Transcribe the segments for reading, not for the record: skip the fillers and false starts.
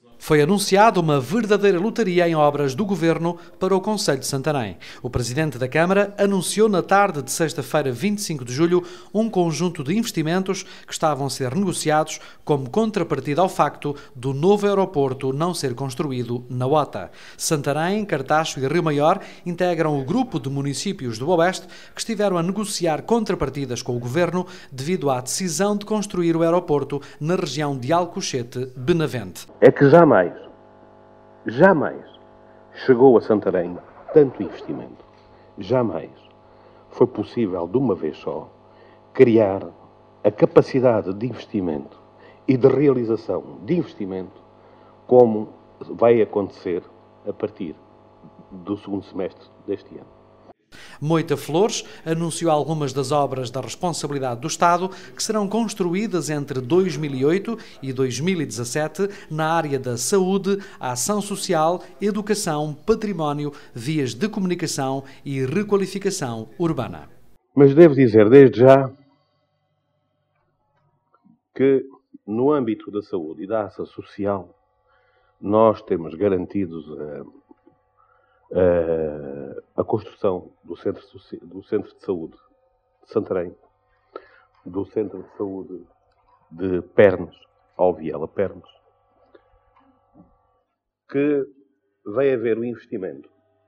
Foi anunciada uma verdadeira lotaria em obras do Governo para o Concelho de Santarém. O Presidente da Câmara anunciou na tarde de sexta-feira, 25 de julho, um conjunto de investimentos que estavam a ser negociados como contrapartida ao facto do novo aeroporto não ser construído na OTA. Santarém, Cartaxo e Rio Maior integram o grupo de municípios do Oeste que estiveram a negociar contrapartidas com o Governo devido à decisão de construir o aeroporto na região de Alcochete-Benavente. É que jamais chegou a Santarém tanto investimento. Jamais foi possível, de uma vez só, criar a capacidade de investimento e de realização de investimento como vai acontecer a partir do segundo semestre deste ano. Moita Flores anunciou algumas das obras da responsabilidade do Estado que serão construídas entre 2008 e 2017 na área da saúde, ação social, educação, património, vias de comunicação e requalificação urbana. Mas devo dizer desde já que no âmbito da saúde e da ação social nós temos garantidos a construção do Centro de Saúde de Santarém, do Centro de Saúde de Pernes, Alviela Pernes, que vai haver um investimento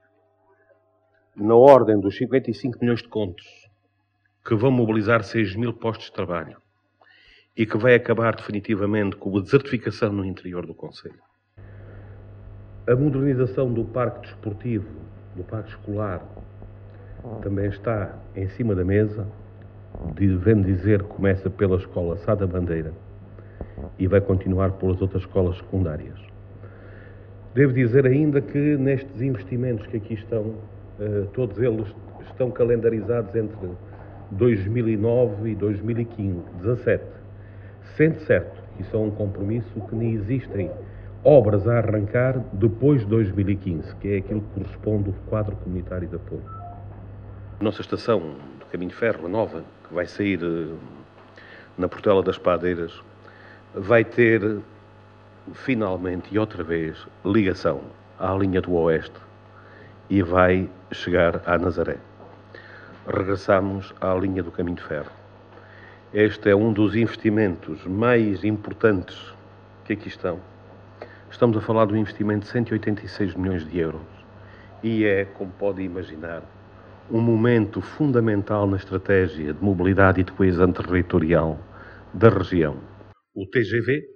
na ordem dos 55 milhões de contos, que vão mobilizar 6.000 postos de trabalho e que vai acabar definitivamente com a desertificação no interior do concelho. A modernização do parque desportivo, do parque escolar, também está em cima da mesa. Devendo dizer, começa pela escola Sá da Bandeira e vai continuar pelas outras escolas secundárias. Devo dizer ainda que nestes investimentos que aqui estão, todos eles estão calendarizados entre 2009 e 2017. Sendo certo que isso é um compromisso que nem existem obras a arrancar depois de 2015, que é aquilo que corresponde ao quadro comunitário de apoio. A nossa estação do Caminho de Ferro, nova, que vai sair na Portela das Padeiras, vai ter finalmente e outra vez ligação à linha do Oeste e vai chegar à Nazaré. Regressamos à linha do Caminho de Ferro. Este é um dos investimentos mais importantes que aqui estão. Estamos a falar de um investimento de 186 milhões de euros e é, como pode imaginar, um momento fundamental na estratégia de mobilidade e de coesão territorial da região. O TGV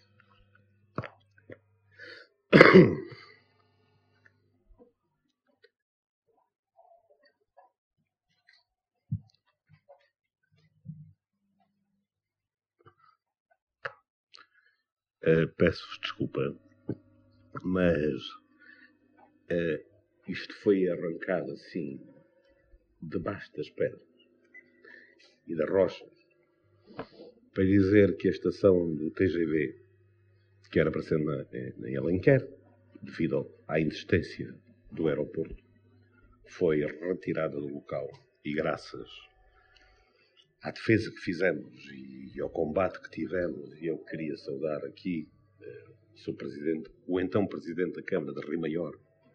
peço-vos desculpa, mas isto foi arrancado assim debaixo das pedras e das rochas para dizer que a estação do TGV, que era para ser em Alenquer, devido à inexistência do aeroporto, foi retirada do local e graças à defesa que fizemos e ao combate que tivemos, e eu queria saudar aqui o então Presidente da Câmara de Rio Maior,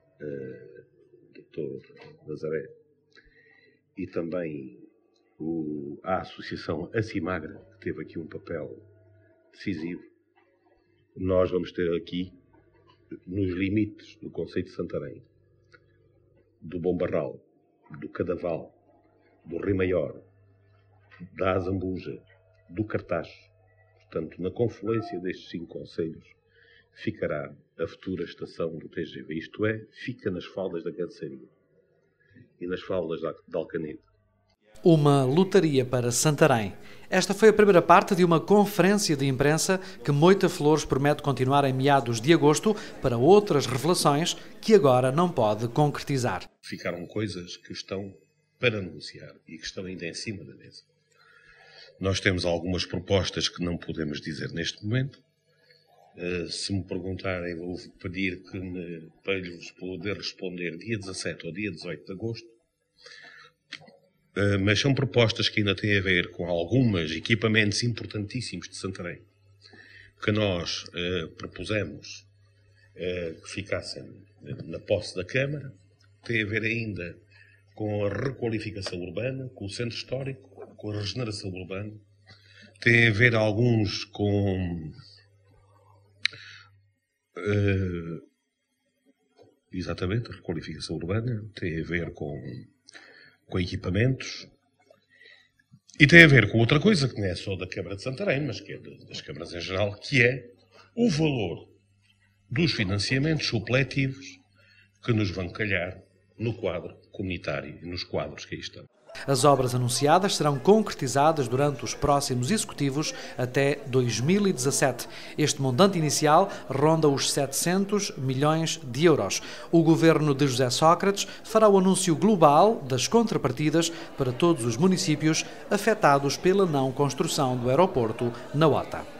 Dr. Nazaré, e também a Associação Acimagra, que teve aqui um papel decisivo. Nós vamos ter aqui, nos limites do concelho de Santarém, do Bombarral, do Cadaval, do Rio Maior, da Azambuja, do Cartaxo, portanto, na confluência destes 5 concelhos, ficará a futura estação do TGV, isto é, fica nas faldas da Canceria e nas faldas de Alcanide. Uma lotaria para Santarém. Esta foi a primeira parte de uma conferência de imprensa que Moita Flores promete continuar em meados de agosto para outras revelações que agora não pode concretizar. Ficaram coisas que estão para negociar e que estão ainda em cima da mesa. Nós temos algumas propostas que não podemos dizer neste momento. Se me perguntarem, vou pedir para lhes poder responder dia 17 ou dia 18 de agosto. Mas são propostas que ainda têm a ver com alguns equipamentos importantíssimos de Santarém, que nós propusemos que ficassem na posse da Câmara. Tem a ver ainda com a requalificação urbana, com o centro histórico, com a regeneração urbana. Tem a ver alguns com exatamente, a requalificação urbana, tem a ver com equipamentos e tem a ver com outra coisa que não é só da Câmara de Santarém, mas que é das câmaras em geral, que é o valor dos financiamentos supletivos que nos vão calhar no quadro comunitário e nos quadros que aí estão. As obras anunciadas serão concretizadas durante os próximos executivos até 2017. Este montante inicial ronda os 700 milhões de euros. O governo de José Sócrates fará o anúncio global das contrapartidas para todos os municípios afetados pela não construção do aeroporto na OTA.